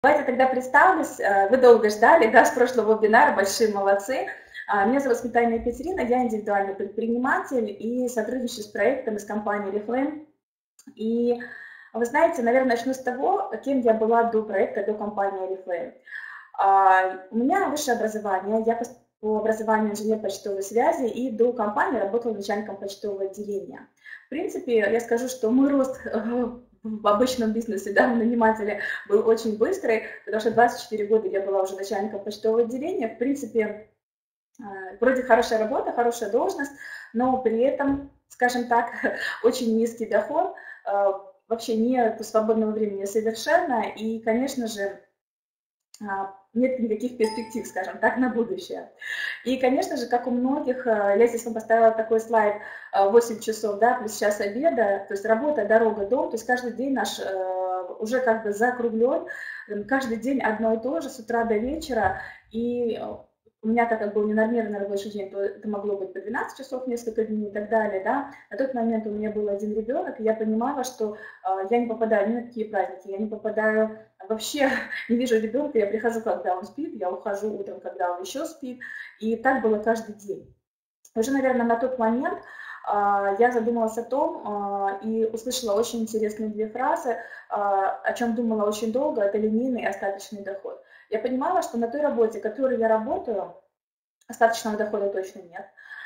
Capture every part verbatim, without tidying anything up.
Давайте тогда представлюсь. Вы долго ждали, да, с прошлого вебинара, большие молодцы. Меня зовут Сметанина Екатерина, я индивидуальный предприниматель и сотрудничаю с проектом из компании Reflame. И вы знаете, наверное, начну с того, кем я была до проекта, до компании Reflame. У меня высшее образование, я по образованию инженер почтовой связи и до компании работала начальником почтового отделения. В принципе, я скажу, что мой рост в обычном бизнесе, да, в нанимателе был очень быстрый, потому что двадцать четыре года я была уже начальником почтового отделения. В принципе, вроде хорошая работа, хорошая должность, но при этом, скажем так, очень низкий доход, вообще нет свободного времени совершенно, и, конечно же, нет никаких перспектив, скажем так, на будущее. И, конечно же, как у многих, я здесь вам поставила такой слайд, восемь часов, да, плюс час обеда, то есть работа, дорога, дом, то есть каждый день наш уже как бы закруглен, каждый день одно и то же, с утра до вечера, и у меня, так как был ненормированный рабочий день, то это могло быть по двенадцать часов, несколько дней и так далее, да. На тот момент у меня был один ребенок, и я понимала, что э, я не попадаю ни на какие праздники, я не попадаю, вообще не вижу ребенка, я прихожу, когда он спит, я ухожу утром, когда он еще спит, и так было каждый день. Уже, наверное, на тот момент э, я задумалась о том э, и услышала очень интересные две фразы, э, о чем думала очень долго, это линейный и остаточный доход. Я понимала, что на той работе, которой я работаю, остаточного дохода точно нет.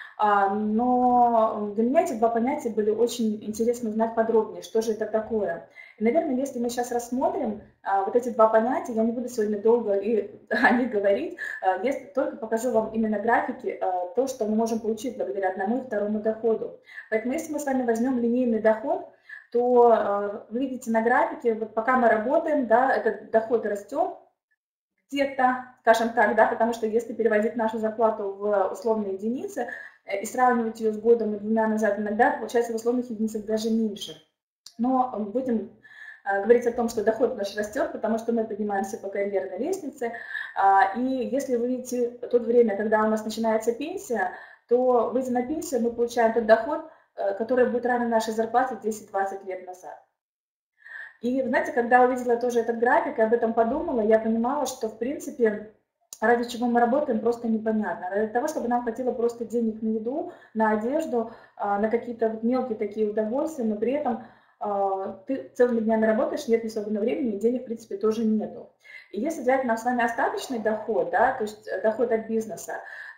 Но для меня эти два понятия были очень интересно узнать подробнее, что же это такое. И, наверное, если мы сейчас рассмотрим вот эти два понятия, я не буду сегодня долго и о них говорить, если только покажу вам именно графики, то, что мы можем получить благодаря одному и второму доходу. Поэтому если мы с вами возьмем линейный доход, то вы видите на графике, вот пока мы работаем, да, этот доход растет, где-то, скажем так, да, потому что если переводить нашу зарплату в условные единицы и сравнивать ее с годом и двумя назад, иногда получается в условных единицах даже меньше. Но будем говорить о том, что доход наш растет, потому что мы поднимаемся по карьерной лестнице. И если вы видите то время, когда у нас начинается пенсия, то, выйдя на пенсию, мы получаем тот доход, который будет равен нашей зарплате десять-двадцать лет назад. И, знаете, когда увидела тоже этот график и об этом подумала, я понимала, что, в принципе, ради чего мы работаем, просто непонятно. Ради того, чтобы нам хватило просто денег на еду, на одежду, на какие-то мелкие такие удовольствия, но при этом ты целыми днями работаешь, нет ни свободного времени, и денег, в принципе, тоже нету. И если взять нам с вами остаточный доход, да, то есть доход от бизнеса,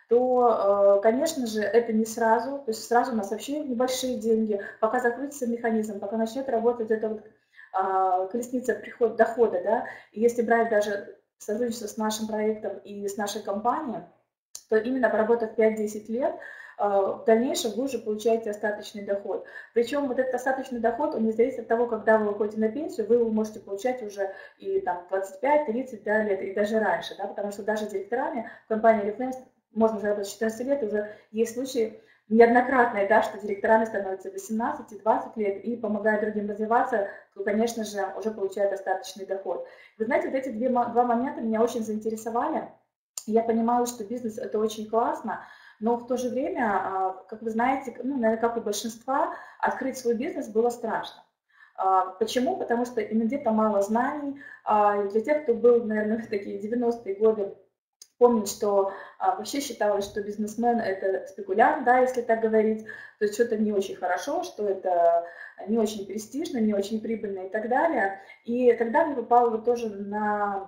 то, конечно же, это не сразу, то есть сразу у нас вообще небольшие деньги, пока закрутится механизм, пока начнет работать это вот колесница приход дохода, да, и если брать даже сотрудничество с нашим проектом и с нашей компанией, то именно поработав пять-десять лет, в дальнейшем вы уже получаете остаточный доход. Причем вот этот остаточный доход, он не зависит от того, когда вы выходите на пенсию, вы его можете получать уже и там двадцать пять-тридцать да, лет, и даже раньше, да, потому что даже директорами в компании Reflame можно заработать четырнадцать лет, уже есть случаи, неоднократное, да, что директорами становятся восемнадцать-двадцать лет и помогают другим развиваться, то, конечно же, уже получают остаточный доход. Вы знаете, вот эти две, два момента меня очень заинтересовали. Я понимала, что бизнес – это очень классно, но в то же время, как вы знаете, ну, наверное, как у большинства, открыть свой бизнес было страшно. Почему? Потому что где-то мало знаний. Для тех, кто был, наверное, в такие девяностые годы, помнить, что а, вообще считалось, что бизнесмен – это спекулянт, да, если так говорить, то есть что-то не очень хорошо, что это не очень престижно, не очень прибыльно и так далее. И тогда мне попало вот тоже на,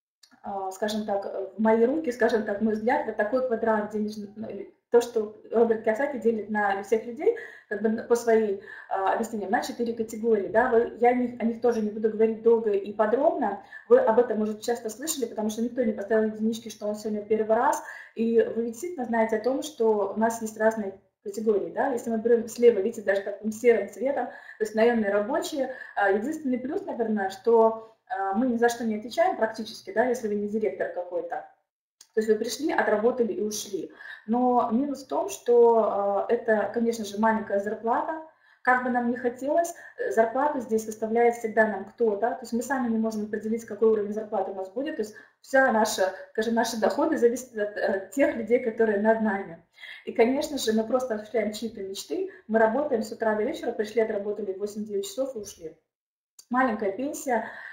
а, скажем так, в мои руки, скажем так, мой взгляд, вот такой квадрат денежный, то, что Роберт Кийосаки делит на всех людей, как бы по своей а, объяснениям, на четыре категории. Да? Вы, я не, о них тоже не буду говорить долго и подробно. Вы об этом, может, часто слышали, потому что никто не поставил единички, что он сегодня первый раз. И вы действительно знаете о том, что у нас есть разные категории. Да? Если мы берем слева, видите, даже таким серым цветом, то есть наемные рабочие. Единственный плюс, наверное, что мы ни за что не отвечаем практически, да, если вы не директор какой-то. То есть вы пришли, отработали и ушли. Но минус в том, что э, это, конечно же, маленькая зарплата. Как бы нам ни хотелось, зарплату здесь выставляет всегда нам кто-то. То есть мы сами не можем определить, какой уровень зарплаты у нас будет. То есть вся наша, скажем, наши доходы зависят от э, тех людей, которые над нами. И, конечно же, мы просто осуществляем чьи-то мечты. Мы работаем с утра до вечера, пришли, отработали восемь-девять часов и ушли. Маленькая пенсия.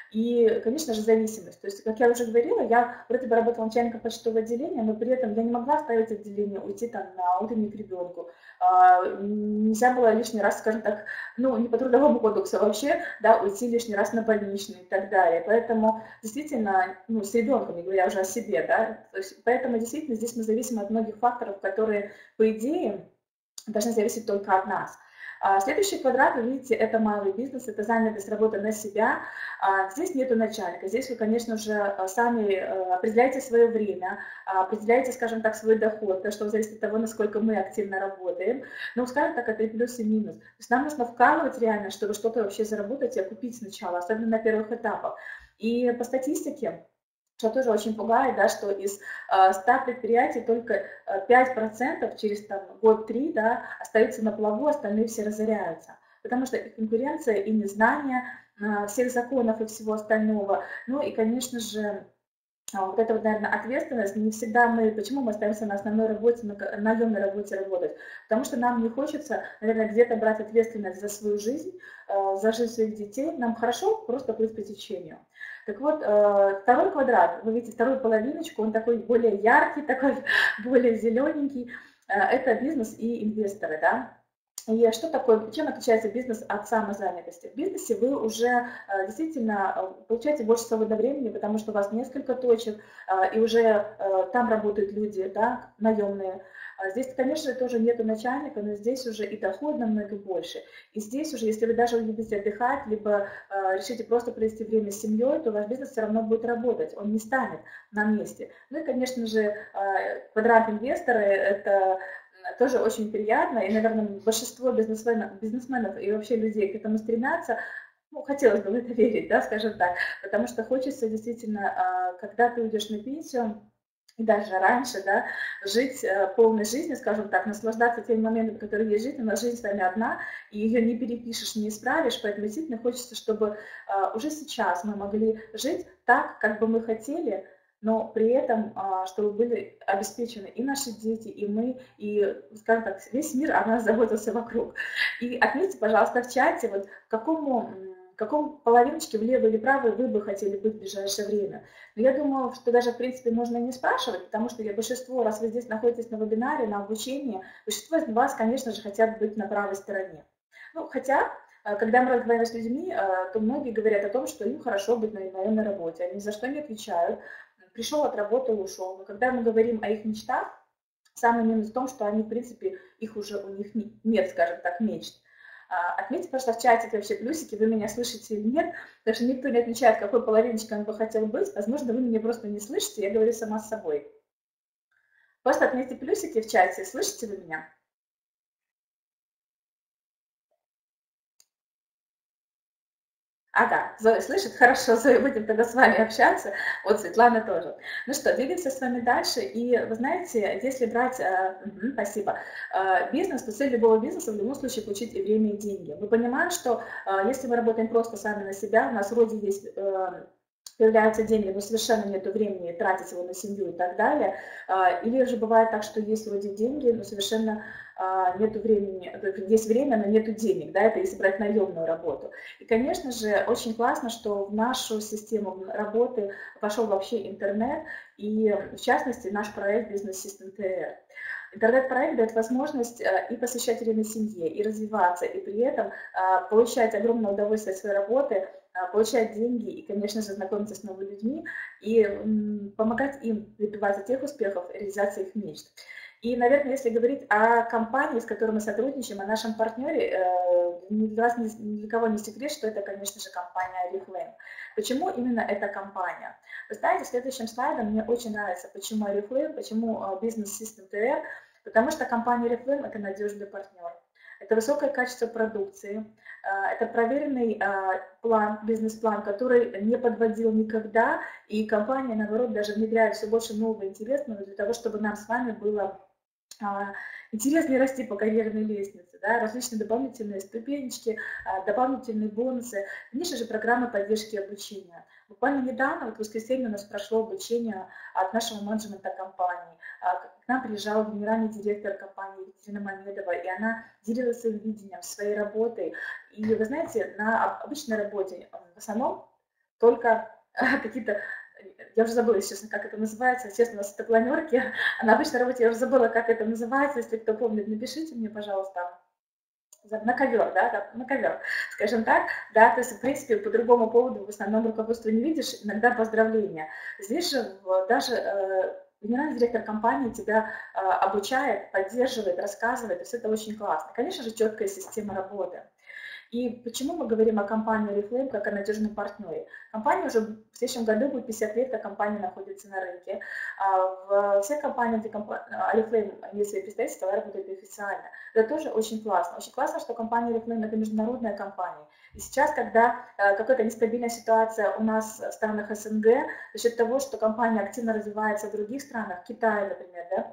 И, конечно же, зависимость. То есть, как я уже говорила, я вроде бы работала начальником почтового отделения, но при этом я не могла оставить отделение, уйти там на утренник к ребенку. А, нельзя было лишний раз, скажем так, ну, не по трудовому кодексу, а вообще, да, уйти лишний раз на больничный и так далее. Поэтому, действительно, ну, с ребенком, не говоря уже о себе, да, то есть, поэтому, действительно, здесь мы зависим от многих факторов, которые, по идее, должны зависеть только от нас. А, Следующий квадрат, вы видите, это малый бизнес, это занятость, работа на себя. А, Здесь нету начальника, здесь вы, конечно же, а, сами а, определяете свое время, а, определяете, скажем так, свой доход, потому что зависит от того, насколько мы активно работаем. Но, скажем так, это и плюс, и минус. То есть нам нужно вкалывать реально, чтобы что-то вообще заработать и окупить сначала, особенно на первых этапах. И по статистике, что тоже очень пугает, да, что из э, ста предприятий только э, пять процентов через там, год-три, да, остаются на плаву, остальные все разоряются. Потому что и конкуренция, и незнание э, всех законов и всего остального. Ну и, конечно же, а вот это вот, наверное, ответственность. Не всегда мы, почему мы остаемся на основной работе, на наемной работе работать? Потому что нам не хочется, наверное, где-то брать ответственность за свою жизнь, э, за жизнь своих детей. Нам хорошо просто плыть по течению. Так вот, э, второй квадрат, вы видите вторую половиночку, он такой более яркий, такой более зелененький. Э, Это бизнес и инвесторы, да. И что такое, чем отличается бизнес от самозанятости? В бизнесе вы уже э, действительно э, получаете больше свободного времени, потому что у вас несколько точек, э, и уже э, там работают люди, да, наемные. А Здесь, конечно, тоже нету начальника, но здесь уже и доход намного больше. И здесь уже, если вы даже любите отдыхать, либо э, решите просто провести время с семьей, то ваш бизнес все равно будет работать, он не станет на месте. Ну и, конечно же, э, квадрант инвесторы– это тоже очень приятно, и, наверное, большинство бизнесменов, бизнесменов и вообще людей к этому стремятся. Ну, хотелось бы в это верить, да, скажем так, потому что хочется действительно, а, когда ты уйдешь на пенсию, и даже раньше, да, жить э, полной жизнью, скажем так, наслаждаться теми моментами, которые есть жизнь. У нас жизнь с вами одна, и ее не перепишешь, не исправишь, поэтому действительно хочется, чтобы а, уже сейчас мы могли жить так, как бы мы хотели, но при этом, а, чтобы были обеспечены и наши дети, и мы, и, скажем так, весь мир о нас заботился вокруг. И отметьте, пожалуйста, в чате, вот к какому, м, какому половиночке, в левой или правой, вы бы хотели быть в ближайшее время. Но я думаю, что даже, в принципе, можно не спрашивать, потому что я большинство, раз вы здесь находитесь на вебинаре, на обучении, большинство из вас, конечно же, хотят быть на правой стороне. Ну, хотя, э, когда мы разговариваем с людьми, э, то многие говорят о том, что им хорошо быть на наемной работе, они ни за что не отвечают, пришел от работы и ушел. Но когда мы говорим о их мечтах, самый минус в том, что они, в принципе, их уже у них нет, скажем так, мечт. А, Отметьте, пожалуйста, в чате вообще плюсики, вы меня слышите или нет, потому что никто не отмечает, какой половиночкой он бы хотел быть. Возможно, вы меня просто не слышите, я говорю сама с собой. Просто отметьте плюсики в чате, слышите вы меня? Ага, Зоя слышит? Хорошо, Зоя, будем тогда с вами общаться. Вот Светлана тоже. Ну что, двигаемся с вами дальше. И вы знаете, если брать, э, мгм, спасибо, э, бизнес, то цель любого бизнеса в любом случае получить и время, и деньги. Мы понимаем, что э, если мы работаем просто сами на себя, у нас вроде есть э, появляются деньги, но совершенно нет времени тратить его на семью и так далее. А, Или же бывает так, что есть вроде деньги, но совершенно нет времени, есть время, но нет денег, да, это если брать наемную работу. И, конечно же, очень классно, что в нашу систему работы вошел вообще интернет, и, в частности, наш проект «Бизнес System ти эр». Интернет-проект дает возможность э, и посвящать время семье, и развиваться, и при этом э, получать огромное удовольствие от своей работы, э, получать деньги и, конечно же, знакомиться с новыми людьми и м, помогать им добиваться тех успехов, реализации их мечт. И, наверное, если говорить о компании, с которой мы сотрудничаем, о нашем партнере, э, ни для вас, ни для кого не секрет, что это, конечно же, компания Oriflame. Почему именно эта компания? Вы знаете, следующим слайдом мне очень нравится, почему Oriflame, почему Business System ти эр, потому что компания Oriflame– это надежный партнер. Это высокое качество продукции, это проверенный план, бизнес-план, который не подводил никогда, и компания, наоборот, даже внедряет все больше нового и интересного для того, чтобы нам с вами было интереснее расти по карьерной лестнице, да, различные дополнительные ступенечки, дополнительные бонусы, конечно же, программы поддержки и обучения. Буквально недавно, вот в воскресенье у нас прошло обучение от нашего менеджмента компании. К нам приезжал генеральный директор компании Екатерина Мамедова, и она делилась своим видением, своей работой. И вы знаете, на обычной работе в основном только какие-то, я уже забыла, если честно, как это называется, честно, у нас это планерки, а на обычной работе я уже забыла, как это называется, если кто помнит, напишите мне, пожалуйста, на ковер, да, да, на ковер, скажем так, да, то есть, в принципе, по другому поводу в основном руководство не видишь, иногда поздравления. Здесь же даже э, генеральный директор компании тебя э, обучает, поддерживает, рассказывает, то есть это очень классно. Конечно же, четкая система работы. И почему мы говорим о компании Oriflame как о надежном партнере? Компания уже в следующем году будет пятьдесят лет, как компания находится на рынке. В всех компаниях, где Oriflame имеет свои представительства, работает официально. Это тоже очень классно. Очень классно, что компания Oriflame – это международная компания. И сейчас, когда какая-то нестабильная ситуация у нас в странах СНГ, за счет того, что компания активно развивается в других странах, Китае, например, да,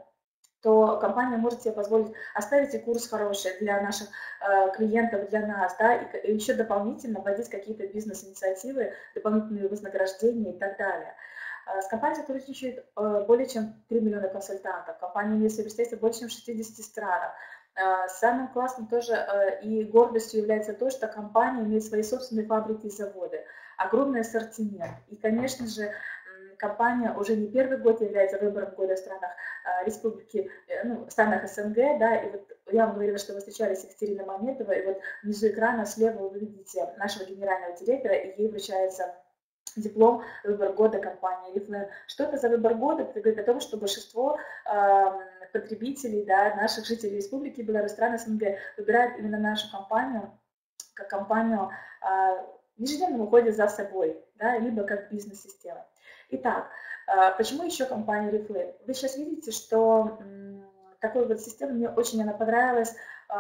то компания может себе позволить оставить и курс хороший для наших э, клиентов, для нас, да, и, и еще дополнительно вводить какие-то бизнес-инициативы, дополнительные вознаграждения и так далее. Э, с компанией сотрудничает э, более чем три миллиона консультантов. Компания имеет свои представительства больше чем в шестидесяти странах. Э, самым классным тоже э, и гордостью является то, что компания имеет свои собственные фабрики и заводы, огромный ассортимент. И, конечно же, компания уже не первый год является выбором года в странах э, республики, э, ну, в странах СНГ, да, и вот я вам говорила, что вы встречались с Екатериной Мамедовой, и вот внизу экрана слева вы видите нашего генерального директора, и ей вручается диплом «Выбор года» компании Oriflame. Что это за выбор года? Это говорит о том, что большинство э, потребителей, да, наших жителей республики Беларусь, стран СНГ выбирают именно нашу компанию как компанию э, в ежедневном уходе за собой, да, либо как бизнес-система. Итак, почему еще компания Oriflame? Вы сейчас видите, что такой вот система, мне очень она понравилась,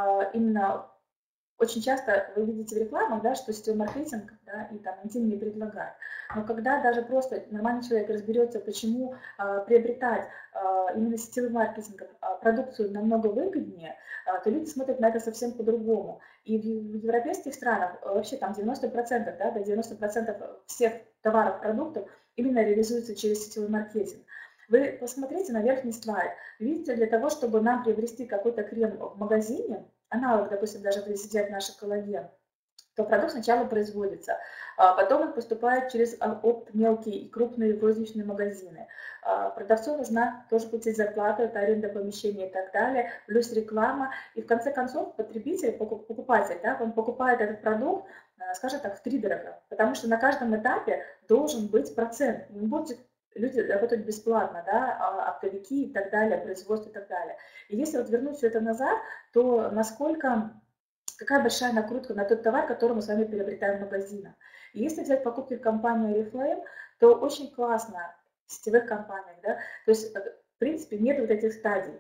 именно очень часто вы видите в рекламах, да, что сетевой маркетинг, да, и там интим не предлагает. Но когда даже просто нормальный человек разберется, почему э, приобретать э, именно сетевым маркетингом э, продукцию намного выгоднее, э, то люди смотрят на это совсем по-другому. И в, в европейских странах вообще там девяносто процентов, да, до девяноста процентов всех товаров, продуктов именно реализуется через сетевой маркетинг. Вы посмотрите на верхний слайд. Видите, для того, чтобы нам приобрести какой-то крем в магазине, аналог, допустим, даже если взять наш коллаген, то продукт сначала производится, а потом он поступает через опт мелкие и крупные розничные магазины. Продавцу нужна тоже платить зарплату, это аренда помещения и так далее, плюс реклама. И в конце концов потребитель, покупатель, да, он покупает этот продукт, скажем так, втридорога, потому что на каждом этапе должен быть процент. Не будет люди работают бесплатно, да, оптовики и так далее, производство и так далее. И если вот вернуть все это назад, то насколько, какая большая накрутка на тот товар, который мы с вами приобретаем в магазинах. И если взять покупки в компании Oriflame, то очень классно в сетевых компаниях, да, то есть, в принципе, нет вот этих стадий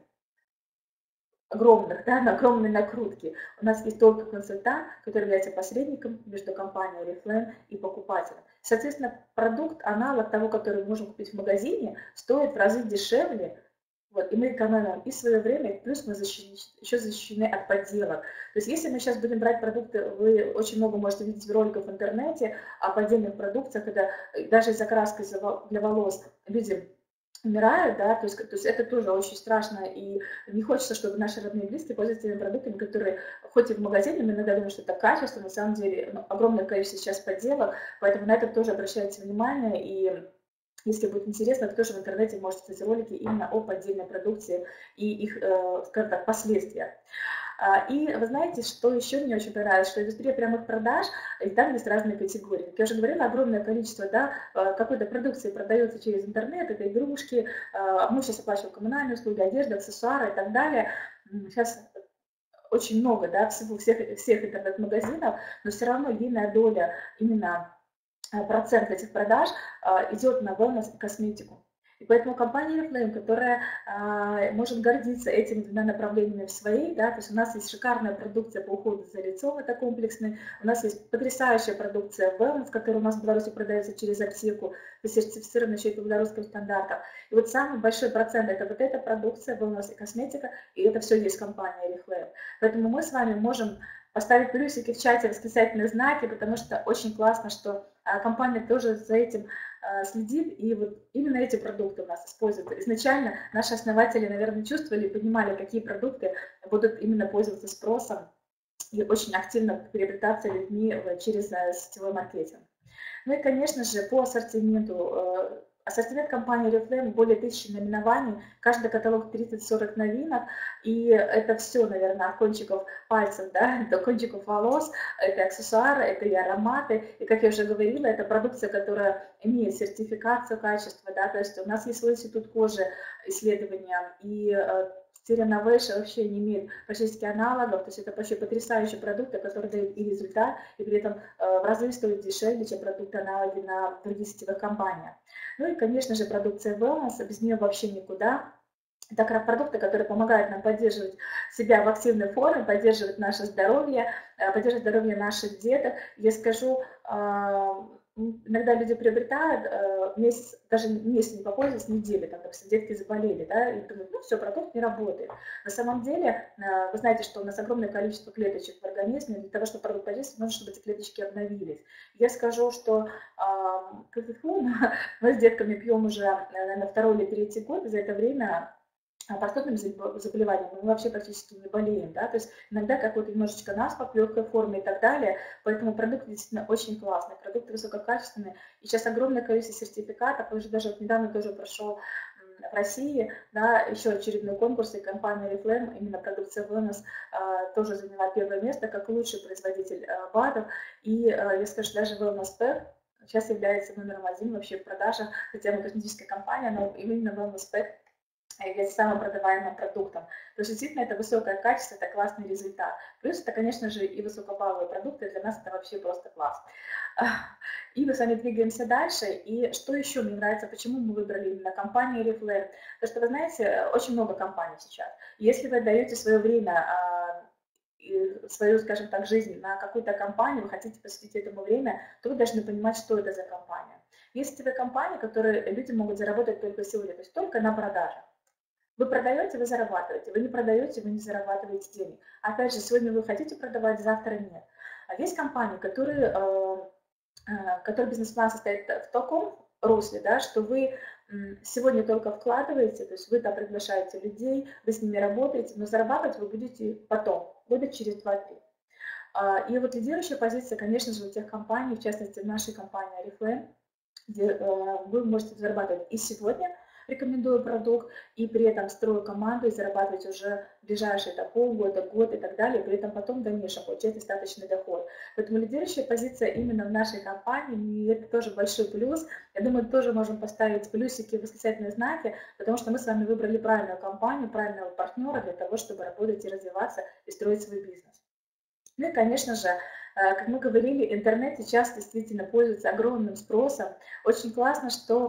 огромных, да, на огромной накрутки. У нас есть только консультант, который является посредником между компанией Oriflame и покупателем. Соответственно, продукт, аналог того, который мы можем купить в магазине, стоит в разы дешевле, вот, и мы экономим и свое время, плюс мы защищены, еще защищены от подделок. То есть если мы сейчас будем брать продукты, вы очень много можете видеть роликов в интернете о поддельных продукциях, когда даже из-за краски для волос люди умирают, да, то есть, то есть это тоже очень страшно, и не хочется, чтобы наши родные и близкие пользовались теми продуктами, которые, хоть и в магазине, мы иногда думаем, что это качество, на самом деле, ну, огромное количество сейчас подделок, поэтому на это тоже обращайте внимание, и если будет интересно, вы тоже в интернете можете смотреть ролики именно о поддельной продукции и их, э, скажем так, последствиях. И вы знаете, что еще мне очень понравилось, что индустрия прямых продаж, и там есть разные категории. Как я уже говорила, огромное количество, да, какой-то продукции продается через интернет, это игрушки, мы сейчас оплачиваем коммунальные услуги, одежда, аксессуары и так далее. Сейчас очень много, да, всего, всех, всех интернет-магазинов, но все равно единая доля, именно процент этих продаж идет на wellness и косметику. И поэтому компания Oriflame, которая а, может гордиться этими двумя направлениями в своей, да, то есть у нас есть шикарная продукция по уходу за лицом, это комплексный, у нас есть потрясающая продукция wellness, которая у нас в Беларуси продается через аптеку, сертифицирована еще и по белорусским стандартам. И вот самый большой процент это вот эта продукция, wellness и косметика, и это все есть компания Oriflame. Поэтому мы с вами можем поставить плюсики в чате, восклицательные знаки, потому что очень классно, что компания тоже за этим следит, и вот именно эти продукты у нас используют. Изначально наши основатели, наверное, чувствовали и понимали, какие продукты будут именно пользоваться спросом и очень активно приобретаться людьми через сетевой маркетинг. Ну и, конечно же, по ассортименту. э, Ассортимент компании Oriflame более тысячи наименований, каждый каталог тридцать-сорок новинок, и это все, наверное, от кончиков пальцев, да, до кончиков волос, это аксессуары, это и ароматы, и, как я уже говорила, это продукция, которая имеет сертификацию качества, да, то есть у нас есть свой институт кожи исследования, и э, Sterinovation вообще не имеет практически аналогов, то есть это вообще потрясающие продукты, которые дают и результат, и при этом э, в разы стоят дешевле, чем продукты аналоги на других сетевых компаниях. Ну и, конечно же, продукция Wellness, без нее вообще никуда. Это как раз продукты, которые помогают нам поддерживать себя в активной форме, поддерживать наше здоровье, э, поддерживать здоровье наших деток. Я скажу, э, иногда люди приобретают э, месяц, даже месяц не попользовались, неделю, там, допустим, детки заболели, да, и думают, ну все, продукт не работает. На самом деле, э, вы знаете, что у нас огромное количество клеточек в организме, для того, чтобы продукт подействовал, нужно, чтобы эти клеточки обновились. Я скажу, что э, мы с детками пьем уже, наверное, второй или третий год, и за это время простудным заболеванием мы вообще практически не болеем, да, то есть иногда какой-то немножечко наспорт в легкой форме и так далее, поэтому продукт действительно очень классный, продукты высококачественные, и сейчас огромное количество сертификатов, уже даже вот недавно тоже прошел в России, да, еще очередной конкурс, и компания Oriflame, именно продукция Wellness, тоже заняла первое место как лучший производитель БАДов, и я скажу, даже Wellness Pack сейчас является номером один вообще в продажах, хотя мы косметическая компания, но именно Wellness Pack является самым продаваемым продуктом. То есть действительно это высокое качество, это классный результат. Плюс это, конечно же, и высокобалловые продукты, для нас это вообще просто класс. И мы с вами двигаемся дальше. И что еще мне нравится, почему мы выбрали именно компанию Oriflame? Потому что, вы знаете, очень много компаний сейчас. Если вы отдаете свое время, свою, скажем так, жизнь на какую-то компанию, вы хотите посвятить этому время, то вы должны понимать, что это за компания. Есть тебе компании, которые люди могут заработать только сегодня, то есть только на продаже. Вы продаете, вы зарабатываете, вы не продаете, вы не зарабатываете денег. Опять же, сегодня вы хотите продавать, завтра нет. А есть компании, которые, которые бизнес-план состоит в таком русле, да, что вы сегодня только вкладываете, то есть вы там приглашаете людей, вы с ними работаете, но зарабатывать вы будете потом, года через два-три. И вот лидирующая позиция, конечно же, у тех компаний, в частности, в нашей компании Oriflame, где вы можете зарабатывать и сегодня, рекомендую продукт, и при этом строю команду и зарабатывать уже в ближайшие там, полгода, год и так далее, при этом потом в дальнейшем получать достаточный доход. Поэтому лидирующая позиция именно в нашей компании, и это тоже большой плюс. Я думаю, тоже можем поставить плюсики, восклицательные знаки, потому что мы с вами выбрали правильную компанию, правильного партнера для того, чтобы работать и развиваться, и строить свой бизнес. Ну и, конечно же, как мы говорили, интернет сейчас действительно пользуется огромным спросом. Очень классно, что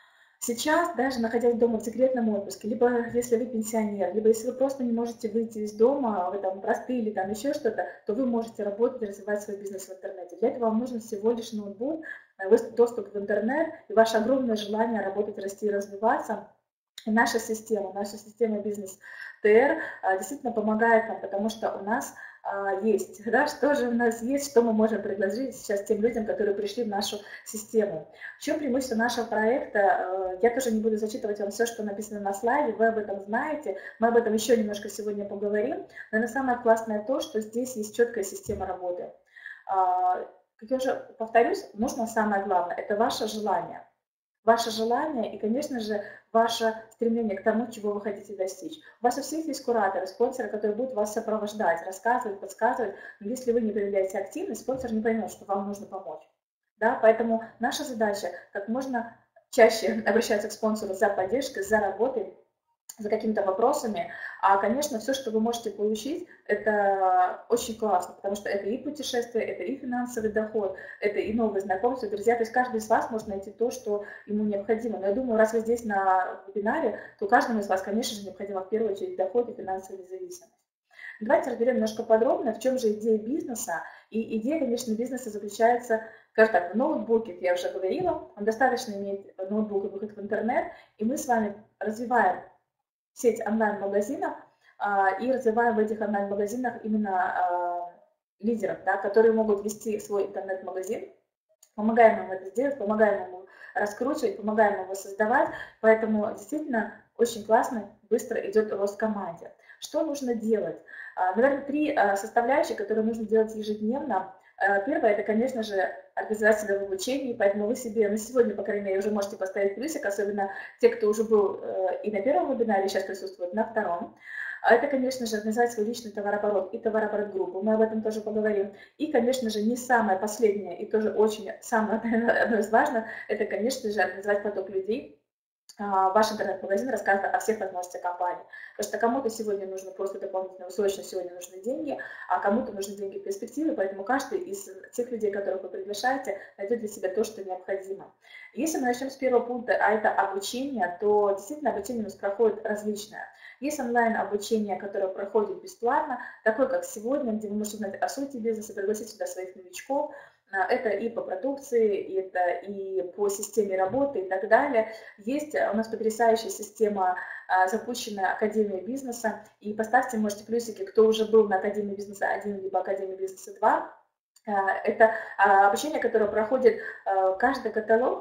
сейчас, даже находясь дома в декретном отпуске, либо если вы пенсионер, либо если вы просто не можете выйти из дома, вы там простыли, там еще что-то, то вы можете работать и развивать свой бизнес в интернете. Для этого вам нужен всего лишь ноутбук, доступ в интернет и ваше огромное желание работать, расти и развиваться. И наша система, наша система бизнес ТР действительно помогает нам, потому что у нас есть, да, что же у нас есть, что мы можем предложить сейчас тем людям, которые пришли в нашу систему. В чем преимущество нашего проекта? Я тоже не буду зачитывать вам все, что написано на слайде, вы об этом знаете, мы об этом еще немножко сегодня поговорим, но самое классное то, что здесь есть четкая система работы. Как я уже повторюсь, нужно самое главное, это ваше желание. Ваше желание и, конечно же, ваше стремление к тому, чего вы хотите достичь. У вас у всех есть кураторы, спонсоры, которые будут вас сопровождать, рассказывать, подсказывать. Но если вы не проявляете активность, спонсор не поймет, что вам нужно помочь. Да? Поэтому наша задача как можно чаще обращаться к спонсору за поддержкой, за работой, за какими-то вопросами. А, конечно, все, что вы можете получить, это очень классно, потому что это и путешествие, это и финансовый доход, это и новые знакомства, друзья. То есть каждый из вас может найти то, что ему необходимо. Но я думаю, раз вы здесь на вебинаре, то каждому из вас, конечно же, необходимо в первую очередь доход и финансовая независимость. Давайте разберем немножко подробно, в чем же идея бизнеса. И идея, конечно, бизнеса заключается, скажем так, в ноутбуке, как я уже говорила, он достаточно иметь ноутбук и выход в интернет, и мы с вами развиваем сеть онлайн-магазинов а, и развиваем в этих онлайн-магазинах именно а, лидеров, да, которые могут вести свой интернет-магазин. Помогаем им это сделать, помогаем ему раскручивать, помогаем его создавать. Поэтому действительно очень классно, быстро идет рост команде. Что нужно делать? А, наверное, три а, составляющие, которые нужно делать ежедневно Э, Первое, это, конечно же, организовать себя в обучении, поэтому вы себе на сегодня, по крайней мере, уже можете поставить плюсик, особенно те, кто уже был э, и на первом вебинаре, и сейчас присутствует на втором. А это, конечно же, организовать свой личный товарооборот и товарооборот группу, мы об этом тоже поговорим. И, конечно же, не самое последнее, и тоже очень самое, одно из важных, это, конечно же, организовать поток людей. Ваш интернет-магазин рассказывает о всех возможностях компании. Потому что кому-то сегодня нужно просто дополнительно, срочно сегодня нужны деньги, а кому-то нужны деньги в перспективе, поэтому каждый из тех людей, которых вы приглашаете, найдет для себя то, что необходимо. Если мы начнем с первого пункта, а это обучение, то действительно обучение у нас проходит различное. Есть онлайн-обучение, которое проходит бесплатно, такое как сегодня, где вы можете узнать о сути бизнеса, пригласить сюда своих новичков. Это и по продукции, это и по системе работы и так далее. Есть у нас потрясающая система, запущенная Академия бизнеса. И поставьте, можете, плюсики, кто уже был на Академии бизнеса один, либо Академии бизнеса два. Это обучение, которое проходит каждый каталог,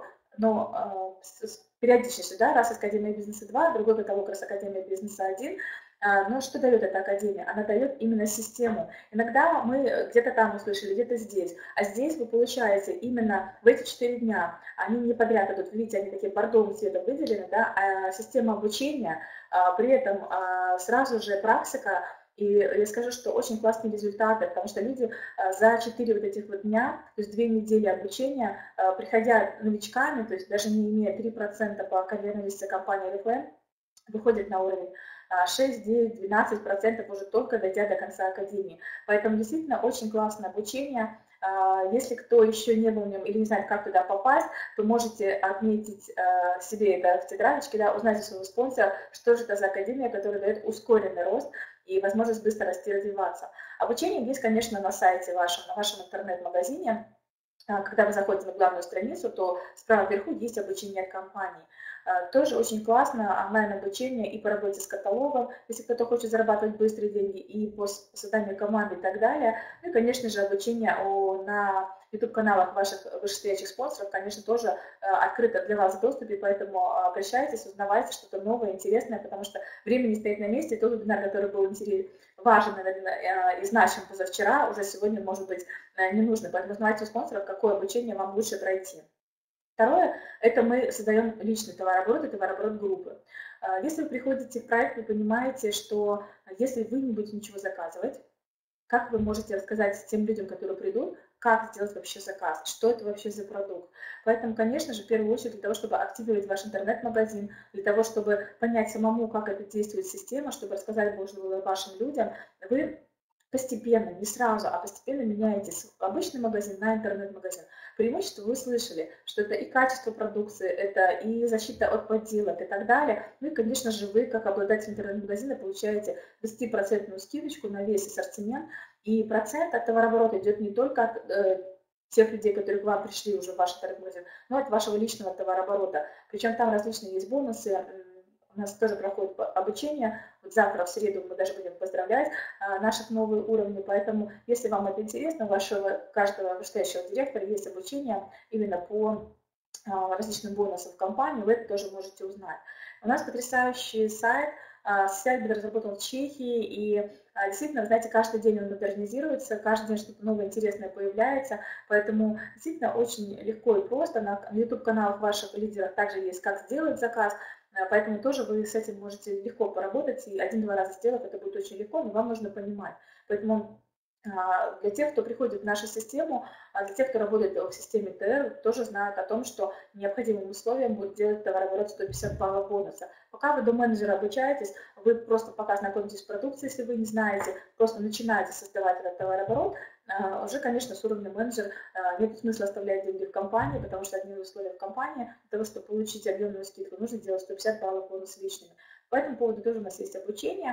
но с периодичностью, да, раз Академия бизнеса два, другой каталог раз Академия бизнеса один. Но что дает эта академия? Она дает именно систему. Иногда мы где-то там услышали, где-то здесь, а здесь вы получаете именно в эти четыре дня, они не подряд идут, видите, они такие бордовым цветом выделены, да, а система обучения, при этом сразу же практика, и я скажу, что очень классные результаты, потому что люди за четыре вот этих вот дня, то есть две недели обучения, приходя новичками, то есть даже не имея три процента по конверсии компании эр эф эм, выходят на уровень шесть, девять, двенадцать процентов уже только дойдя до конца академии. Поэтому действительно очень классное обучение. Если кто еще не был в нем или не знает, как туда попасть, то можете отметить себе это в тетрадочке, да, узнать у своего спонсора, что же это за академия, которая дает ускоренный рост и возможность быстро расти и развиваться. Обучение есть, конечно, на сайте вашем, на вашем интернет-магазине. Когда вы заходите на главную страницу, то справа вверху есть обучение от компании. Тоже очень классно онлайн-обучение и по работе с каталогом, если кто-то хочет зарабатывать быстрые деньги, и по созданию команды и так далее. Ну и, конечно же, обучение на YouTube-каналах ваших вышестоящих спонсоров, конечно, тоже открыто для вас в доступе, поэтому обращайтесь, узнавайте что-то новое, интересное, потому что время не стоит на месте, и тот вебинар, который был интересен, важен, наверное, и значим позавчера, уже сегодня может быть не нужно. Поэтому узнавайте у спонсоров, какое обучение вам лучше пройти. Второе, это мы создаем личный товарооборот и товарооборот группы. Если вы приходите в проект, вы понимаете, что если вы не будете ничего заказывать, как вы можете рассказать тем людям, которые придут, как сделать вообще заказ, что это вообще за продукт. Поэтому, конечно же, в первую очередь для того, чтобы активировать ваш интернет-магазин, для того, чтобы понять самому, как это действует система, чтобы рассказать можно было вашим людям, вы постепенно, не сразу, а постепенно меняете обычный магазин на интернет-магазин. Преимущество вы слышали, что это и качество продукции, это и защита от подделок и так далее. Ну и, конечно же, вы, как обладатель интернет-магазина, получаете двадцатипроцентную скидочку на весь ассортимент. И процент от товарооборота идет не только от э, тех людей, которые к вам пришли уже в ваш интернет-магазин, но и от вашего личного товарооборота. Причем там различные есть бонусы. У нас тоже проходит обучение. Вот завтра, в среду, мы даже будем поздравлять а, наших новых уровней. Поэтому, если вам это интересно, у вашего каждого вышестоящего директора есть обучение именно по а, различным бонусам в компании. Вы это тоже можете узнать. У нас потрясающий сайт. А, сайт был разработан в Чехии. И а, действительно, знаете, каждый день он модернизируется, каждый день что-то новое интересное появляется. Поэтому действительно очень легко и просто. На YouTube-каналах ваших лидеров также есть, как сделать заказ. Поэтому тоже вы с этим можете легко поработать, и один-два раза сделав, это будет очень легко, но вам нужно понимать. Поэтому для тех, кто приходит в нашу систему, для тех, кто работает в системе тэ эр, тоже знают о том, что необходимым условием будет делать товарооборот сто пятьдесят баллов бонуса. Пока вы до менеджера обучаетесь, вы просто пока знакомитесь с продукцией, если вы не знаете, просто начинаете создавать этот товарооборот, уже, конечно, с уровня менеджера нет смысла оставлять деньги в компании, потому что одни условия в компании, для того, чтобы получить объемную скидку, нужно делать сто пятьдесят баллов бонус личными. По этому поводу тоже у нас есть обучение,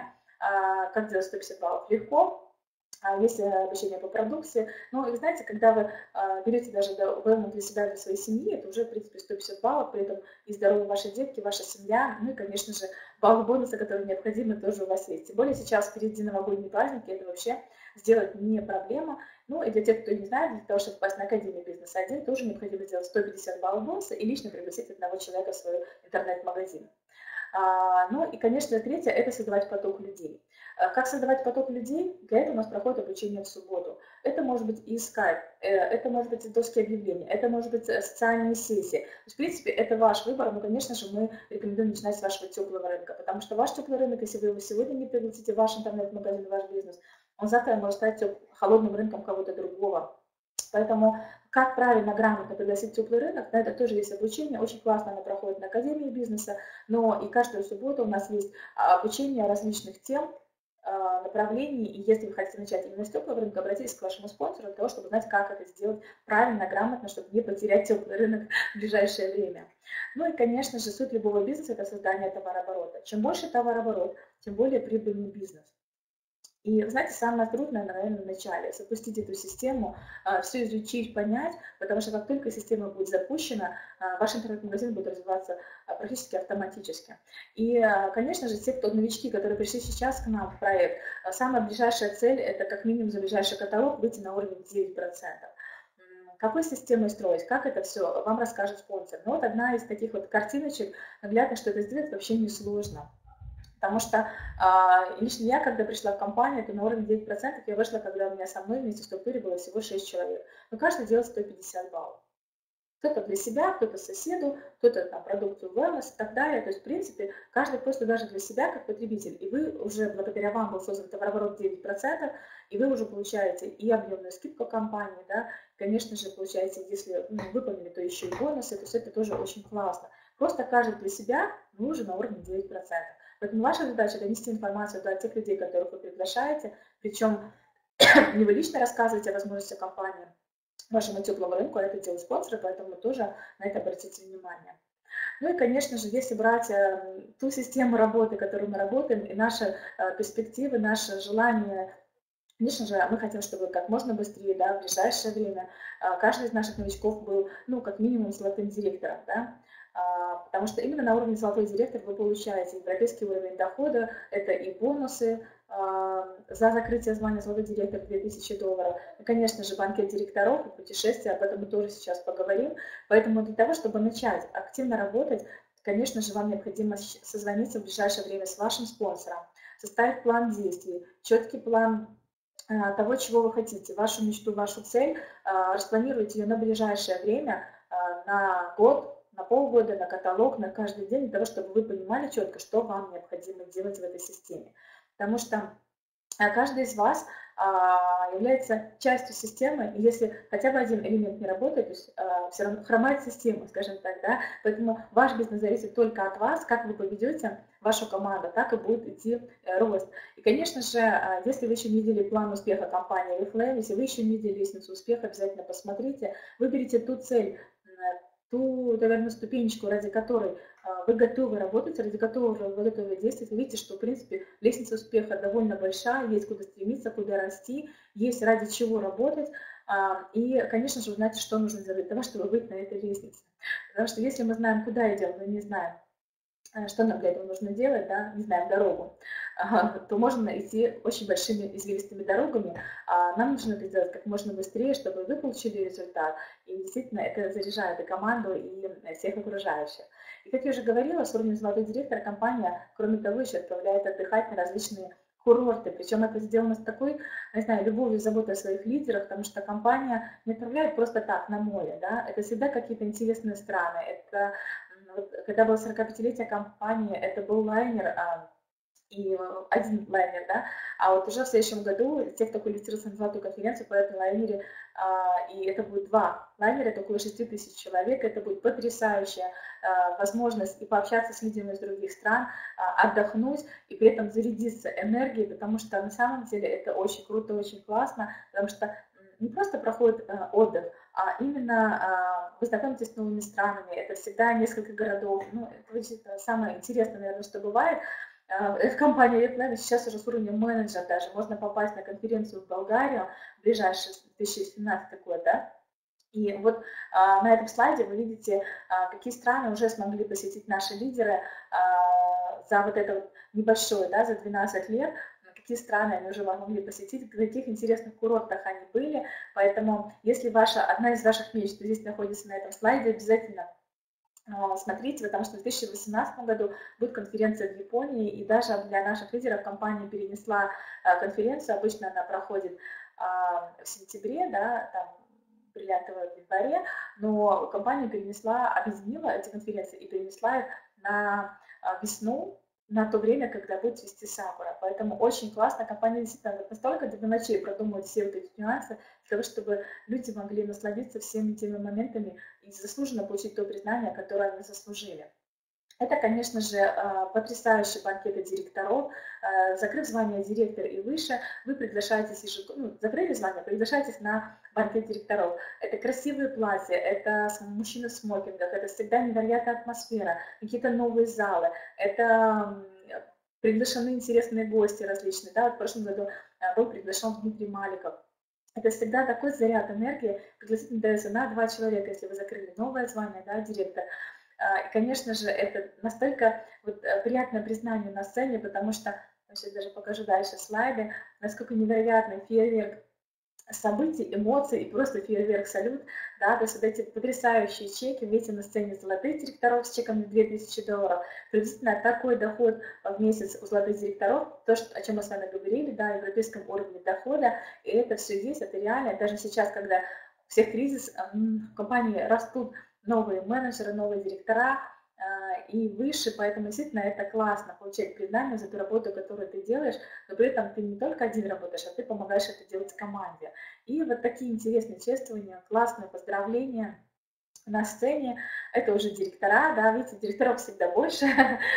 как делать сто пятьдесят баллов легко. Есть обучение по продукции. Но, и знаете, когда вы берете даже вэлнес для себя, для своей семьи, это уже, в принципе, сто пятьдесят баллов, при этом и здоровы ваши детки, ваша семья, ну и, конечно же, баллы бонуса, которые необходимы, тоже у вас есть. Тем более сейчас впереди новогодние праздники, это вообще сделать не проблема. Ну и для тех, кто не знает, для того, чтобы попасть на Академию бизнеса один, тоже необходимо сделать сто пятьдесят баллов бонуса и лично пригласить одного человека в свой интернет-магазин. А, Ну и, конечно, третье– это создавать поток людей. А Как создавать поток людей? Для этого у нас проходит обучение в субботу. Это может быть и скайп, э, это может быть и доски объявлений, это может быть э, социальные сессии. То есть, в принципе, это ваш выбор, но, конечно же, мы рекомендуем начинать с вашего теплого рынка, потому что ваш теплый рынок, если вы его сегодня не пригласите в ваш интернет-магазин, в ваш бизнес, он завтра может стать теп- холодным рынком кого-то другого. Поэтому как правильно, грамотно пригласить теплый рынок, на это тоже есть обучение, очень классно оно проходит на Академии бизнеса, но и каждую субботу у нас есть а, обучение различных тем, а, направлений, и если вы хотите начать именно с теплого рынка, обратитесь к вашему спонсору для того, чтобы знать, как это сделать правильно, грамотно, чтобы не потерять теплый рынок в ближайшее время. Ну и, конечно же, суть любого бизнеса– это создание товарооборота. Чем больше товарооборот, тем более прибыльный бизнес. И, знаете, самое трудное, наверное, в начале– запустить эту систему, все изучить, понять, потому что как только система будет запущена, а, ваш интернет-магазин будет развиваться а, практически автоматически. И, а, конечно же, те, кто новички, которые пришли сейчас к нам в проект, а, самая ближайшая цель– это как минимум за ближайший каталог выйти на уровень девять процентов. М, Какой системой строить, как это все, вам расскажет спонсор. Но вот одна из таких вот картиночек наглядно, что это сделать вообще несложно. Потому что а, лично я, когда пришла в компанию, то на уровне девять процентов я вышла, когда у меня со мной вместе в структуре было всего шесть человек. Но каждый делает сто пятьдесят баллов. Кто-то для себя, кто-то соседу, кто-то там продукцию wellness и так далее. То есть, в принципе, каждый просто даже для себя как потребитель. И вы уже, благодаря вам был создан товарооборот девять процентов, и вы уже получаете и объемную скидку компании, да, конечно же, получаете, если ну, выполнили, то еще и бонусы, то есть это тоже очень классно. Просто каждый для себя, вы уже на уровне девять процентов. Поэтому ваша задача донести информацию до тех людей, которых вы приглашаете, причем не вы лично рассказываете о возможности компании, вашему теплому рынку, а это делают спонсоры, поэтому тоже на это обратите внимание. Ну и, конечно же, если брать э, ту систему работы, которую мы работаем, и наши э, перспективы, наше желание, конечно же, мы хотим, чтобы как можно быстрее, да, в ближайшее время э, каждый из наших новичков был, ну, как минимум, золотым директором, да, а, потому что именно на уровне золотой директор вы получаете европейский уровень дохода, это и бонусы, а, за закрытие звания золотой директор две тысячи долларов. И, конечно же, банкет директоров и путешествия, об этом мы тоже сейчас поговорим. Поэтому для того, чтобы начать активно работать, конечно же, вам необходимо созвониться в ближайшее время с вашим спонсором, составить план действий, четкий план а, того, чего вы хотите, вашу мечту, вашу цель, а, распланируйте ее на ближайшее время, а, на год, на полгода, на каталог, на каждый день, для того, чтобы вы понимали четко, что вам необходимо делать в этой системе. Потому что каждый из вас а, является частью системы, и если хотя бы один элемент не работает, то есть а, все равно хромает система, скажем так, да, поэтому ваш бизнес зависит только от вас, как вы поведете вашу команду, так и будет идти э, рост. И, конечно же, а, если вы еще не видели план успеха компании Oriflame, если вы еще не видели лестницу успеха, обязательно посмотрите, выберите ту цель, ту, наверное, ступенечку, ради которой вы готовы работать, ради которого вы готовы действовать, вы видите, что, в принципе, лестница успеха довольно большая, есть куда стремиться, куда расти, есть ради чего работать, и, конечно же, вы знаете, что нужно сделать для того, чтобы быть на этой лестнице. Потому что если мы знаем, куда идем, но не знаем, что нам для этого нужно делать, да, не знаем дорогу, то можно идти очень большими извилистыми дорогами. А нам нужно это сделать как можно быстрее, чтобы вы получили результат. И действительно это заряжает и команду, и всех окружающих. И как я уже говорила, с уровнем золотой директор компания, кроме того, еще отправляет отдыхать на различные курорты. Причем это сделано с такой, не знаю, любовью и заботой о своих лидерах, потому что компания не отправляет просто так на море. Да? Это всегда какие-то интересные страны. Это когда было сорокапятилетие компании, это был лайнер, а, и один лайнер, да, а вот уже в следующем году те, кто квалифицируется на золотую конференцию по этому лайнере, а, и это будет два лайнера, это около шести тысяч человек, это будет потрясающая а, возможность и пообщаться с людьми из других стран, а, отдохнуть и при этом зарядиться энергией, потому что на самом деле это очень круто, очень классно, потому что не просто проходит а, отдых, а именно а, вы знакомитесь с новыми странами, это всегда несколько городов, ну, это самое интересное, наверное, что бывает. В компании Oriflame сейчас уже с уровнем менеджера даже можно попасть на конференцию в Болгарию в ближайший две тысячи семнадцатый год, да? И вот а, на этом слайде вы видите, а, какие страны уже смогли посетить наши лидеры а, за вот это вот небольшое, да, за двенадцать лет, какие страны они уже могли посетить, в каких интересных курортах они были. Поэтому, если ваша, одна из ваших мечт здесь находится на этом слайде, обязательно а, смотрите, потому что в две тысячи восемнадцатом году будет конференция в Японии, и даже для наших лидеров компания перенесла а, конференцию. Обычно она проходит а, в сентябре, да, там, бриллиантовая в январе, но компания перенесла, объединила эти конференции и перенесла их на а, весну, на то время, когда будет цвести сакура. Поэтому очень классно. Компания действительно вот настолько до ночей продумывает все вот эти нюансы, для того, чтобы люди могли насладиться всеми теми моментами и заслуженно получить то признание, которое они заслужили. Это, конечно же, а, потрясающий банкет директоров. А, Закрыв звание директор и выше, вы приглашаетесь ежегодно, ну, закрыли звание, приглашаетесь на банкет директоров. Это красивые платья, это с- мужчины в смокингах, это всегда невероятная атмосфера, какие-то новые залы, это м, приглашены интересные гости различные. Да, вот в прошлом году а, был приглашен Дмитрий Маликов. Это всегда такой заряд энергии, пригласительный дается на два человека, если вы закрыли новое звание, да, директор. А, И, конечно же, это настолько вот, э, приятное признание на сцене, потому что, я сейчас даже покажу дальше слайды, насколько невероятный фейерверк событий, эмоций и просто фейерверк салют, да, то есть вот эти потрясающие чеки, видите на сцене золотых директоров с чеком в две тысячи долларов, приблизительно такой доход в месяц у золотых директоров, то, что, о чем мы с вами говорили, да, о европейском уровне дохода, и это все есть, это реально, даже сейчас, когда у всех кризис, м, в компании растут новые менеджеры, новые директора, а, и выше, поэтому действительно это классно получать признание за ту работу, которую ты делаешь, но при этом ты не только один работаешь, а ты помогаешь это делать команде. И вот такие интересные чествования, классные поздравления на сцене, это уже директора, да, видите, директоров всегда больше,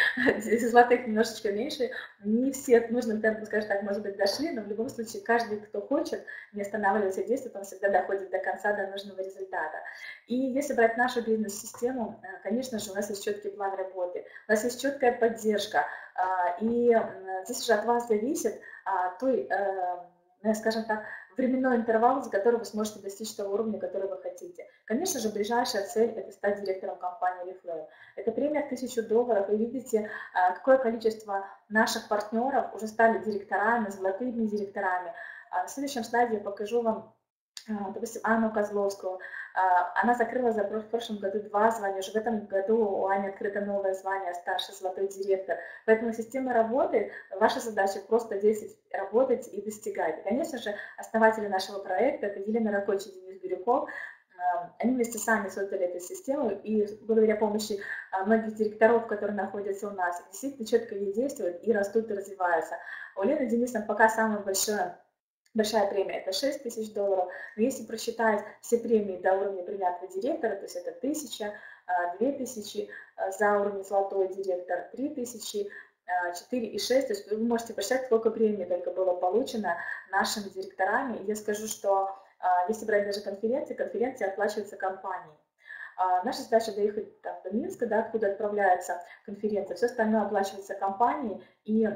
золотых немножечко меньше, не все к нужным темпам, скажем так, может быть, дошли, но в любом случае каждый, кто хочет, не останавливаясь действовать, он всегда доходит до конца, до нужного результата. И если брать нашу бизнес-систему, э, конечно же, у нас есть четкий план работы, у нас есть четкая поддержка, а, и м, здесь уже от вас зависит а, той, э, скажем так, временной интервал, за который вы сможете достичь того уровня, который вы хотите. Конечно же, ближайшая цель – это стать директором компании Oriflame. Это премия в тысячу долларов. Вы видите, а, какое количество наших партнеров уже стали директорами, золотыми директорами. А, На следующем слайде я покажу вам, а, допустим, Анну Козловскую. А, Она закрыла за в прошлом году два звания. Уже в этом году у Ани открыто новое звание – старший золотой директор. Поэтому система работает. Ваша задача просто здесь работать и достигать. И, конечно же, основатели нашего проекта – это Елена Ракочи и Денис Бирюков. Они вместе сами создали эту систему, и благодаря помощи многих директоров, которые находятся у нас, действительно четко ей действуют и растут и развиваются. У Лены и Дениса пока самая большая, большая премия – это шесть тысяч долларов, но если просчитать все премии до уровня бриллиантового директора, то есть это тысяча, две тысячи за уровень золотой директор, три тысячи, четыре и шесть, то есть вы можете посчитать, сколько премий только было получено нашими директорами. И я скажу, что если брать даже конференции, конференции оплачиваются компанией. Наша задача доехать там, до Минска, да, откуда отправляется конференция, все остальное оплачивается компанией, и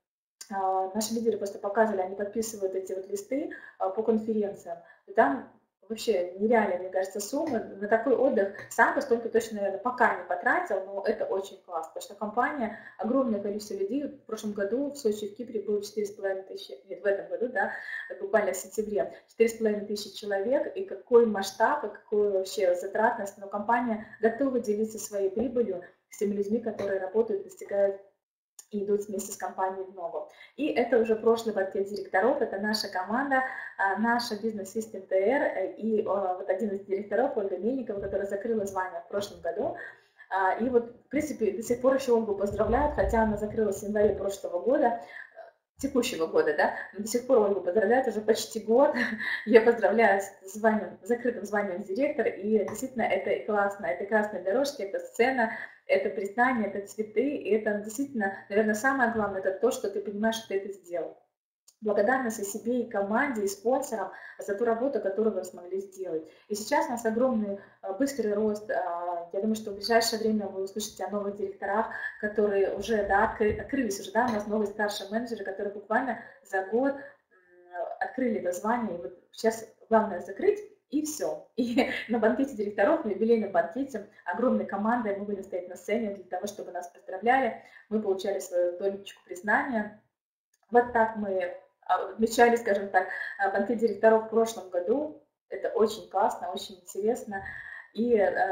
наши лидеры просто показывали, они подписывают эти вот листы по конференциям, и там вообще нереально, мне кажется, суммы. На такой отдых сам бы столько точно, наверное, пока не потратил, но это очень классно, потому что компания, огромное количество людей, в прошлом году в Сочи, в Кипре было четыре с половиной тысячи, нет, в этом году, да, буквально в сентябре, четыре с половиной тысячи человек, и какой масштаб, и какую вообще затратность, но компания готова делиться своей прибылью с теми людьми, которые работают, достигают и идут вместе с компанией в ногу. И это уже прошлый пакет директоров, это наша команда, наша бизнес-систем ТР, и вот один из директоров, Ольга Мельникова, которая закрыла звание в прошлом году. И вот, в принципе, до сих пор еще Ольгу поздравляют, хотя она закрылась в январе прошлого года, текущего года, да, но до сих пор Ольгу поздравляют уже почти год. Я поздравляю с званием, закрытым званием директора, и действительно это классно, это красные дорожки, это сцена, это признание, это цветы, и это действительно, наверное, самое главное, это то, что ты понимаешь, что ты это сделал. Благодарность и себе, и команде, и спонсорам за ту работу, которую вы смогли сделать. И сейчас у нас огромный, быстрый рост. Я думаю, что в ближайшее время вы услышите о новых директорах, которые уже, да, открылись уже, да, у нас новые старшие менеджеры, которые буквально за год открыли это звание. И вот сейчас главное закрыть, и все. И на банкете директоров, на юбилейном банкете огромной командой мы будем стоять на сцене для того, чтобы нас поздравляли. Мы получали свою долечку признания. Вот так мы отмечали, скажем так, банкет директоров в прошлом году. Это очень классно, очень интересно. И э,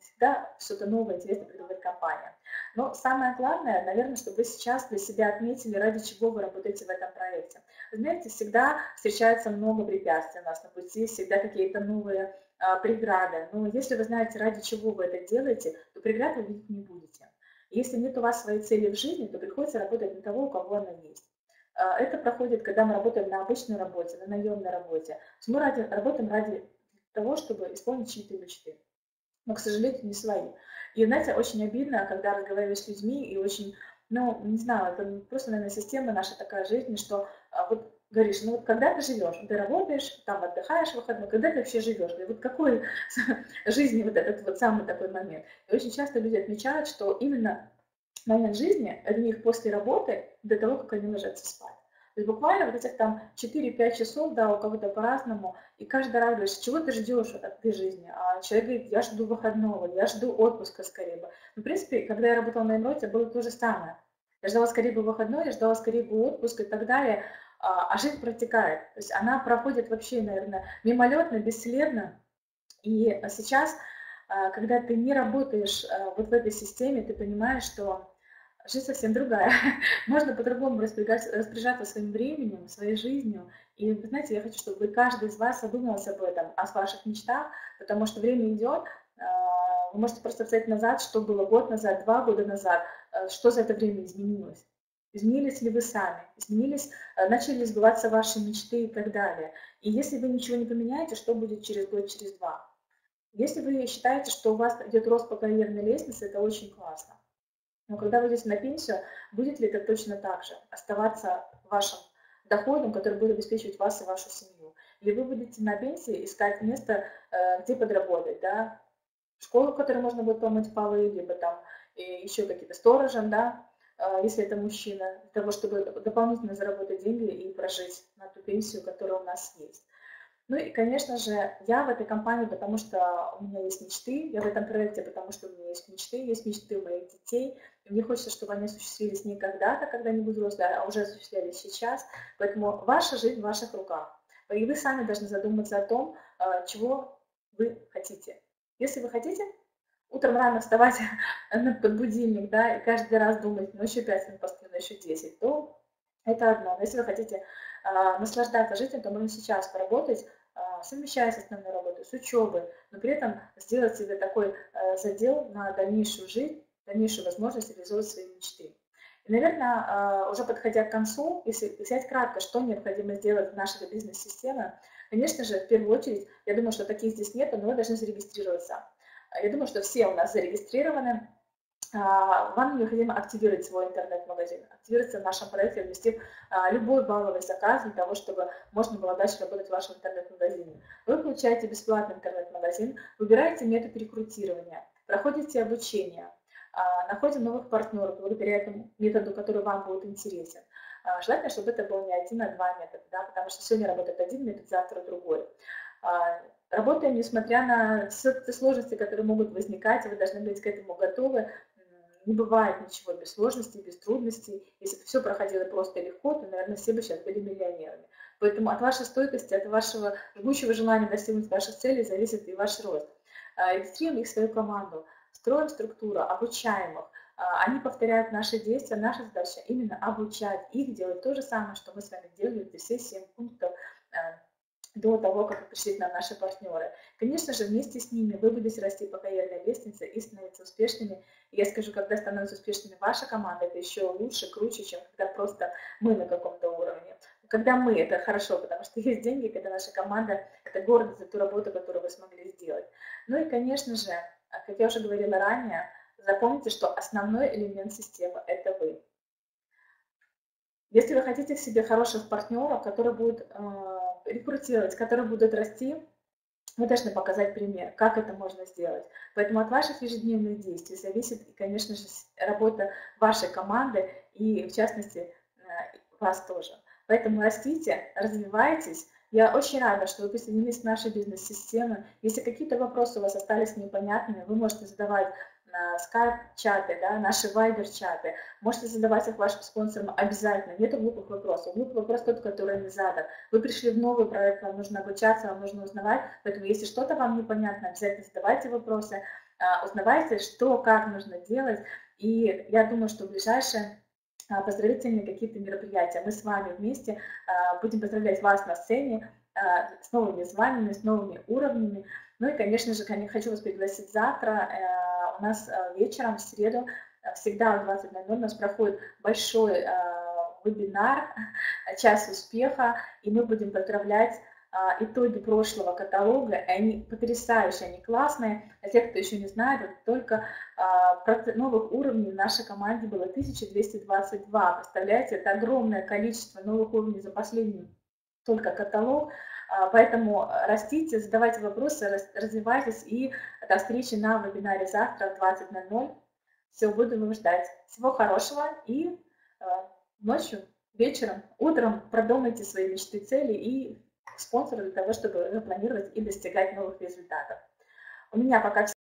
всегда что-то новое, интересное придумывает компания. Но самое главное, наверное, чтобы вы сейчас для себя отметили, ради чего вы работаете в этом проекте. Вы знаете, всегда встречается много препятствий у нас на пути, всегда какие-то новые а, преграды. Но если вы знаете, ради чего вы это делаете, то преград вы видеть не будете. Если нет у вас своей цели в жизни, то приходится работать на того, у кого она есть. Это проходит, когда мы работаем на обычной работе, на наемной работе. Мы ради, работаем ради того, чтобы исполнить чьи-то мечты. Но, к сожалению, не свои. И, знаете, очень обидно, когда разговариваешь с людьми, и очень, ну, не знаю, это просто, наверное, система наша такая жизни, что вот говоришь, ну вот когда ты живешь, ты работаешь, там отдыхаешь в выходной, когда ты вообще живешь? И вот какой жизни вот этот вот самый такой момент? И очень часто люди отмечают, что именно момент жизни для них после работы до того, как они ложатся спать. То есть буквально вот этих там четыре-пять часов, да, у кого-то по-разному, и каждый раз говоришь, чего ты ждешь от этой жизни? А человек говорит, я жду выходного, я жду отпуска скорее бы. Ну, в принципе, когда я работала на Эмроте, было то же самое. Я ждала скорее бы выходной, я ждала скорее бы отпуск и так далее, а жизнь протекает. То есть она проходит вообще, наверное, мимолетно, бесследно. И сейчас, когда ты не работаешь вот в этой системе, ты понимаешь, что жизнь совсем другая. Можно по-другому распоряжаться своим временем, своей жизнью. И, вы знаете, я хочу, чтобы каждый из вас задумался об этом, о ваших мечтах, потому что время идет. Вы можете просто взять назад, что было год назад, два года назад, что за это время изменилось. Изменились ли вы сами? Изменились, начали ли сбываться ваши мечты и так далее. И если вы ничего не поменяете, что будет через год, через два? Если вы считаете, что у вас идет рост по карьерной лестнице, это очень классно. Но когда вы идете на пенсию, будет ли это точно так же? Оставаться вашим доходом, который будет обеспечивать вас и вашу семью? Или вы будете на пенсии искать место, где подработать, да? Школу, в которой можно будет помыть полы, либо там еще какие-то сторожем, да, если это мужчина, для того, чтобы дополнительно заработать деньги и прожить на ту пенсию, которая у нас есть. Ну и, конечно же, я в этой компании, потому что у меня есть мечты, я в этом проекте, потому что у меня есть мечты, есть мечты у моих детей, и мне хочется, чтобы они осуществились не когда-то, когда-нибудь взрослые, а уже осуществлялись сейчас. Поэтому ваша жизнь в ваших руках. И вы сами должны задуматься о том, чего вы хотите. Если вы хотите утром рано вставать под будильник, да, и каждый раз думать, ну еще пять минут посплю, ну еще десять, то это одно. Но если вы хотите а, наслаждаться жизнью, то можно сейчас поработать, а, совмещая с основной работой, с учебой, но при этом сделать себе такой а, задел на дальнейшую жизнь, дальнейшую возможность реализовать свои мечты. И, наверное, а, уже подходя к концу, если взять кратко, что необходимо сделать в нашей бизнес-системе, конечно же, в первую очередь, я думаю, что таких здесь нет, но вы должны зарегистрироваться. Я думаю, что все у нас зарегистрированы. Вам необходимо активировать свой интернет-магазин, активироваться в нашем проекте, ввести любой балловый заказ для того, чтобы можно было дальше работать в вашем интернет-магазине. Вы получаете бесплатный интернет-магазин, выбираете метод рекрутирования, проходите обучение, находите новых партнеров благодаря этому методу, который вам будет интересен. Желательно, чтобы это был не один, а два метода, да, потому что сегодня работает один метод, завтра другой. Работаем, несмотря на все те сложности, которые могут возникать, вы должны быть к этому готовы. Не бывает ничего без сложностей, без трудностей. Если бы все проходило просто и легко, то, наверное, все бы сейчас были миллионерами. Поэтому от вашей стойкости, от вашего жгучего желания достигнуть ваших целей зависит и ваш рост. Регистрируем их в свою команду, строим структуру, обучаем их. Они повторяют наши действия, наша задача именно обучать их делать то же самое, что мы с вами делали, эти все семь пунктов до того, как пришли к нам наши партнеры. Конечно же, вместе с ними вы будете расти по карьерной лестнице и становиться успешными. И я скажу, когда становится успешными ваша команда, это еще лучше, круче, чем когда просто мы на каком-то уровне. Когда мы, это хорошо, потому что есть деньги, когда наша команда, это гордость за ту работу, которую вы смогли сделать. Ну и, конечно же, как я уже говорила ранее, запомните, что основной элемент системы – это вы. Если вы хотите в себе хороших партнеров, которые будут э, рекрутировать, которые будут расти, вы должны показать пример, как это можно сделать. Поэтому от ваших ежедневных действий зависит, конечно же, работа вашей команды и, в частности, э, вас тоже. Поэтому растите, развивайтесь. Я очень рада, что вы присоединились к нашей бизнес-системе. Если какие-то вопросы у вас остались непонятными, вы можете задавать скайп-чаты, да, наши вайбер-чаты. Можете задавать их вашим спонсорам обязательно. Нет глупых вопросов. Глупый вопрос тот, который не задан. Вы пришли в новый проект, вам нужно обучаться, вам нужно узнавать. Поэтому, если что-то вам непонятно, обязательно задавайте вопросы. узнавайте, что, как нужно делать. И я думаю, что в ближайшее поздравительные какие-то мероприятия. Мы с вами вместе будем поздравлять вас на сцене с новыми званиями, с новыми уровнями. Ну и, конечно же, хочу вас пригласить завтра. У нас вечером, в среду, всегда в двадцать ноль ноль у нас проходит большой вебинар «Час успеха», и мы будем поздравлять итоги прошлого каталога. Они потрясающие, они классные. А те, кто еще не знает, это только новых уровней в нашей команде было тысяча двести двадцать два. Представляете, это огромное количество новых уровней за последний только каталог. Поэтому растите, задавайте вопросы, развивайтесь. И до встречи на вебинаре завтра в двадцать ноль ноль. Все, буду вас ждать. Всего хорошего и ночью, вечером, утром продумайте свои мечты, цели и спонсоры для того, чтобы запланировать и достигать новых результатов. У меня пока все.